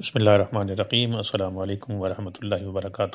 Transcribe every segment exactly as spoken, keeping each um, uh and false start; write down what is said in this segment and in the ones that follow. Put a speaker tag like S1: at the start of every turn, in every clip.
S1: بسم اللہ الرحمن الرحیم۔ السلام علیکم ورحمۃ اللہ وبرکاتہ۔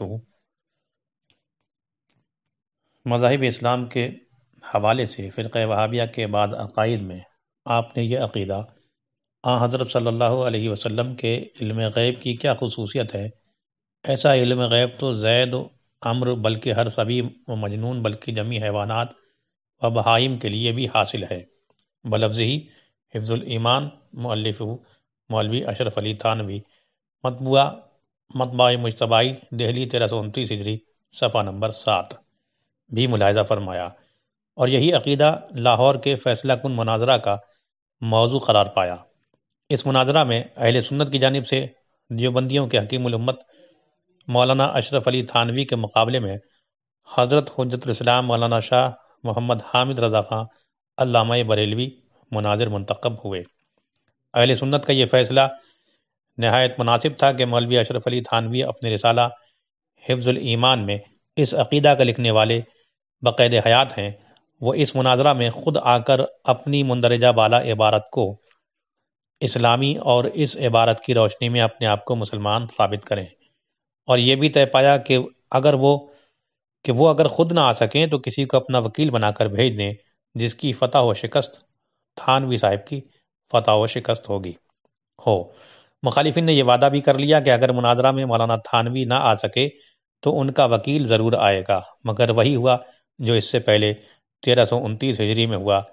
S1: مذاہب اسلام کے حوالے سے فرقہ وہابیہ کے بعض عقائد میں آپ نے یہ عقیدہ آن حضرت صلی اللہ علیہ وسلم کے علم غیب کی کیا خصوصیت ہے؟ ایسا علم غیب تو زید و عمر بلکہ ہر سبی و مجنون بلکہ جمی حیوانات و بہائم کے لیے بھی حاصل ہے۔ بلفظی حفظ الایمان، مؤلف مولوی اشرف علی تھانوی، مطبوعہ مطبع مجتبائی، دہلی تیرہ سو انتیس ہجری، صفحہ نمبر سات بھی ملاحظہ فرمایا، اور یہی عقیدہ لاہور کے فیصلہ کن مناظرہ کا موضوع قرار پایا۔ اس مناظرہ میں اہل سنت کی جانب سے دیوبندیوں کے حکیم الامت مولانا اشرف علی تھانوی کے مقابلے میں حضرت حجت الاسلام مولانا شاہ محمد حامد رضا خان علامہ بریلوی مناظر منتخب ہوئے۔ اہل سنت کا یہ فیصلہ نہایت مناسب تھا کہ مولوی اشرف علی تھانوی اپنے رسالہ حفظ الایمان میں اس عقیدہ کا لکھنے والے بقید حیات ہیں۔ وہ اس مناظرہ میں خود آ کر اپنی مندرجہ بالا عبارت کو اسلامی اور اس عبارت کی روشنی میں اپنے آپ کو مسلمان ثابت کریں، اور یہ بھی طے پایا کہ اگر وہ کہ وہ اگر خود نہ آ سکیں تو کسی کو اپنا وکیل بنا کر بھیج دیں، جس کی فتح و شکست تھانوی صاحب کی فتح و شکست ہوگی ہو۔ مخالفین نے یہ وعدہ بھی کر لیا کہ اگر مناظرہ میں مولانا تھانوی نہ آ سکے تو ان کا وکیل ضرور آئے گا، مگر وہی ہوا جو اس سے پہلے تیرہ سو انتیس ہجری میں ہوا۔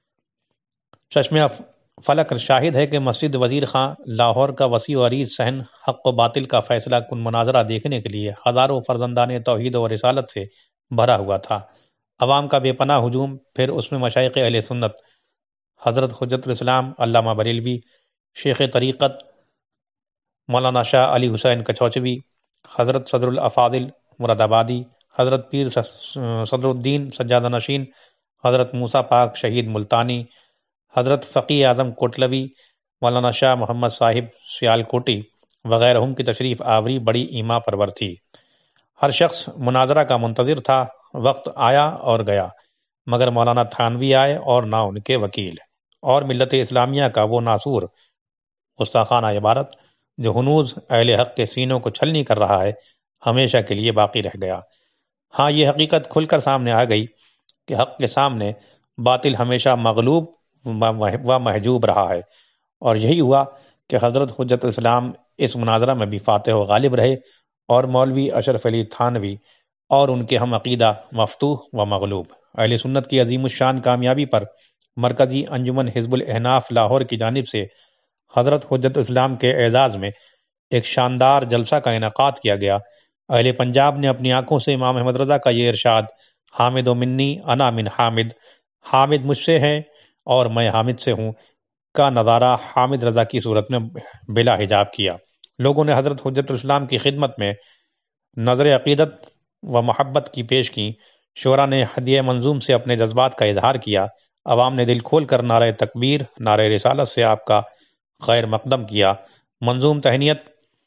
S1: چشمہ فلک شاہد ہے کہ مسجد وزیر خان لاہور کا وسیع و عریض صحن حق و باطل کا فیصلہ کن مناظرہ دیکھنے کے لیے ہزاروں فرزندان توحید و رسالت سے بھرا ہوا تھا۔ عوام کا بے پناہ ہجوم، پھر اس میں مشائخ اہل سنت حضرت حجت الاسلام علامہ بریلوی، شیخ طریقت مولانا شاہ علی حسین کچھوچوی، حضرت صدر الافاضل مراد آبادی، حضرت پیر صدر الدین سجادہ نشین، حضرت موسیٰ پاک شہید ملتانی، حضرت فقی اعظم کوٹلوی، مولانا شاہ محمد صاحب سیال کوٹی وغیرہ کی تشریف آوری بڑی ایما پرور تھی۔ ہر شخص مناظرہ کا منتظر تھا۔ وقت آیا اور گیا، مگر مولانا تھانوی آئے اور نہ ان کے وکیل، اور ملت اسلامیہ کا وہ ناصور گستاخانہ عبارت جو ہنوز اہل حق کے سینوں کو چھلنی کر رہا ہے، ہمیشہ کے لیے باقی رہ گیا۔ ہاں، یہ حقیقت کھل کر سامنے آ گئی کہ حق کے سامنے باطل ہمیشہ مغلوب و محجوب رہا ہے، اور یہی ہوا کہ حضرت حجت الاسلام اس مناظرہ میں بھی فاتح و غالب رہے، اور مولوی اشرف علی تھانوی اور ان کے ہم عقیدہ مفتوح و مغلوب۔ اہل سنت کی عظیم الشان کامیابی پر مرکزی انجمن حزب الاحناف لاہور کی جانب سے حضرت حجت اسلام کے اعزاز میں ایک شاندار جلسہ کا انعقاد کیا گیا۔ اہل پنجاب نے اپنی آنکھوں سے امام احمد رضا کا یہ ارشاد حامد و منی انا من حامد، حامد مجھ سے ہے اور میں حامد سے ہوں، کا نظارہ حامد رضا کی صورت میں بلا حجاب کیا۔ لوگوں نے حضرت حجت الاسلام کی خدمت میں نظر عقیدت و محبت کی پیش کی۔ شعراء نے ہدیہ منظوم سے اپنے جذبات کا اظہار کیا۔ عوام نے دل کھول کر نعرہ تکبیر، نعرہ رسالت سے آپ کا خیر مقدم کیا۔ منظوم تہنیت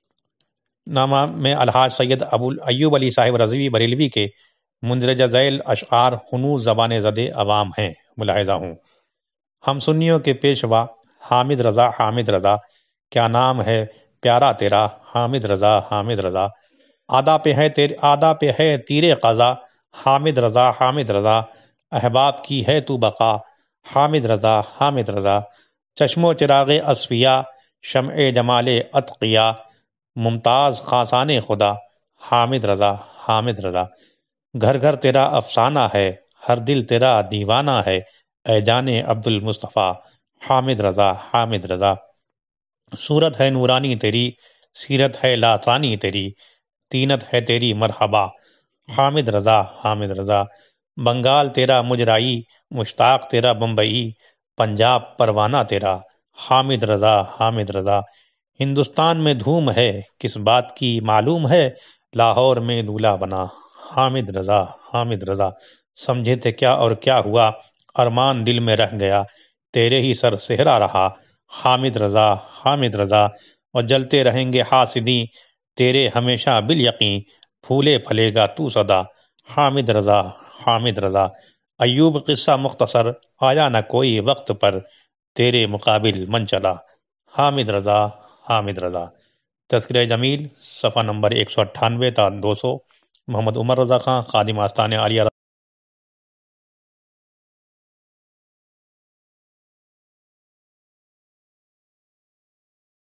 S1: نامہ میں الحاج سید ابو ایوب علی صاحب رضوی بریلوی کے مندرجہ ذیل اشعار ہنوز زبان زدے عوام ہیں، ملاحظہ ہوں۔ ہم سنیوں کے پیشوا حامد رضا، حامد رضا، کیا نام ہے پیارا تیرا، حامد رضا، حامد رضا، آدا پہ ہے تیرے آدا پہ ہے تیرے قضا، حامد رضا، حامد رضا، احباب کی ہے تو بقا، حامد رضا، حامد رضا، چشم و چراغ اصفیا، شمع جمال اتقیا، ممتاز خاصان خدا، حامد رضا، حامد رضا، گھر گھر تیرا افسانہ ہے، ہر دل تیرا دیوانہ ہے، اے جان عبد المصطفیٰ، حامد رضا، حامد رضا، صورت ہے نورانی تیری، سیرت ہے لاسانی تیری، تینت ہے تیری مرحبا، حامد رضا، حامد رضا، بنگال تیرا مجرائی، مشتاق تیرا بمبئی، پنجاب پروانہ تیرا، حامد رضا، حامد رضا، ہندوستان میں دھوم ہے، کس بات کی معلوم ہے، لاہور میں دولہا بنا، حامد رضا، حامد رضا، سمجھے تھے کیا اور کیا ہوا، ارمان دل میں رہ گیا، تیرے ہی سر سہرا رہا، حامد رضا، حامد رضا، اور جلتے رہیں گے حاسدین تیرے ہمیشہ بالیقین، پھولے پھلے گا تو سدا، حامد رضا، حامد رضا، ایوب قصہ مختصر، آیا نہ کوئی وقت پر، تیرے مقابل من چلا، حامد رضا، حامد رضا، تذکرہ جمیل صفحہ نمبر ایک سو اٹھانوے تا دو سو، محمد عمر رضا خان، خادم آستان عالیہ